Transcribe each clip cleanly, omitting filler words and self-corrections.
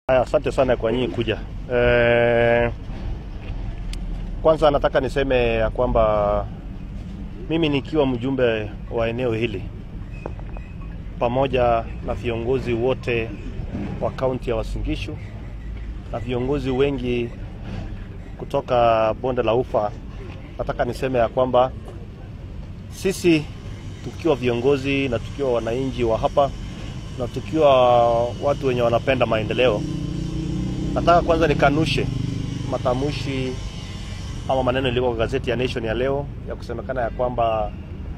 Asante sana kwa nyinyi kuja. Kwanza nataka niseme ya kwamba mimi nikiwa mjumbe wa eneo hili pamoja na viongozi wote wa kaunti ya Uasin Gishu na viongozi wengi kutoka bonde la Ufa, nataka niseme ya kwamba sisi tukiwa viongozi na tukiwa wananchi wa hapa na tukiwa watu wenye wanapenda maendeleo, nataka kwanza nikanushe matamushi ama maneno yaliyo kwa gazeti ya Nation ya leo ya kusemekana ya kwamba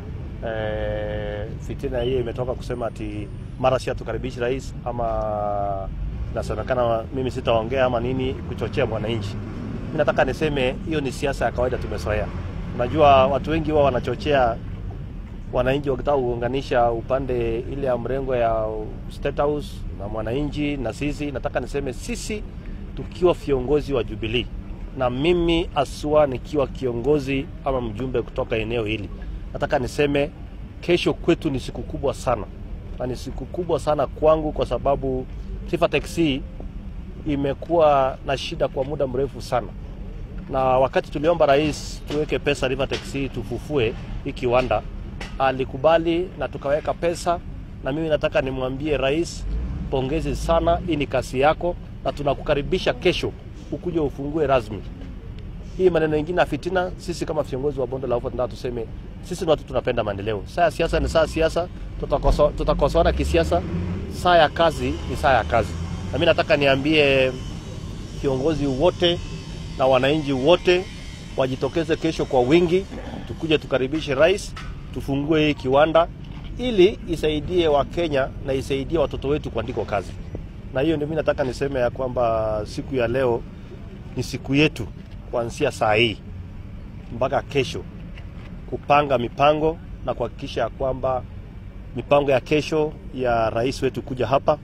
fitina hiyo imetoka kusema ati mara si atukaribishi rais ama nasemekana mimi sitaongea ama nini kuchochea mwananchi. Mimi nataka niseme hiyo ni siasa ya kawaida tumezoea. Unajua watu wengi wao wanachochea wananchi wakitaka kuunganisha upande ile ya mrengo ya State House na mwananchi na sisi. Nataka niseme sisi tukiwa viongozi wa Jubilee na mimi aswa nikiwa kiongozi ama mjumbe kutoka eneo hili, nataka niseme kesho kwetu ni siku kubwa sana. Na ni siku kubwa sana kwangu kwa sababu Taifa Taxi imekuwa na shida kwa muda mrefu sana. Na wakati tuliomba rais tuweke pesa Taifa Taxi tufufue hii kiwanda, alikubali na tukaweka pesa, na mimi nataka nimwambie rais pongezi sana, hii ni kazi yako na tunakukaribisha kesho ukuje ufungue rasmi. Hii maneno mengine ya fitina, sisi kama viongozi wa bonde la Ufa tunataka tuseme sisi ni watu tunapenda maendeleo. Saa ya siasa ni saa ya siasa, tutakosoana kisiasa. Saa ya kazi ni saa ya kazi. Na mimi nataka niambie viongozi wote na wananchi wote wajitokeze kesho kwa wingi, tukuje tukaribishe rais, tufungue hii kiwanda ili isaidie Wakenya na isaidie watoto wetu kuandikwa kazi. Na hiyo ndio mimi nataka niseme ya kwamba siku ya leo ni siku yetu kuanzia saa hii mpaka kesho kupanga mipango na kuhakikisha kwamba mipango ya kesho ya rais wetu kuja hapa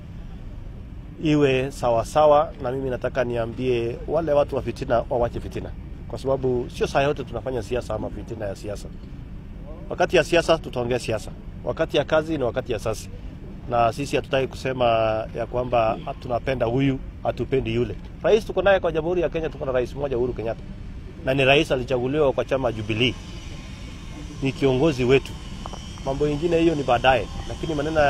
iwe sawa sawa. Na mimi nataka niambie wale watu wa fitina wawache fitina, kwa sababu sio saa yote tunafanya siasa ama fitina ya siasa. Wakati ya siasa tutaongea siasa, wakati ya kazi ni wakati ya sasa. Na sisi hatutaki kusema ya kwamba tunapenda huyu hatupendi yule. Rais tuko naye kwa Jamhuri ya Kenya, tuko na rais mmoja Uhuru Kenyatta, na ni rais alichaguliwa kwa chama Jubilee, ni kiongozi wetu. Mambo mengine hiyo ni baadaye, lakini maneno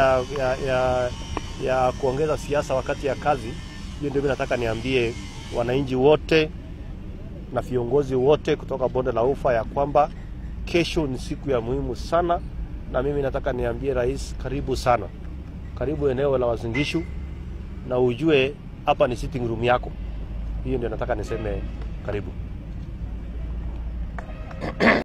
ya kuongeza siasa wakati ya kazi, hiyo ndio nataka niambie wananchi wote na viongozi wote kutoka bonde la Ufa ya kwamba kesho ni siku ya muhimu sana. Na mimi nataka niambie rais, karibu sana, karibu eneo la Uasin Gishu, na ujue hapa ni sitting room yako. Hiyo ndio nataka niseme, karibu.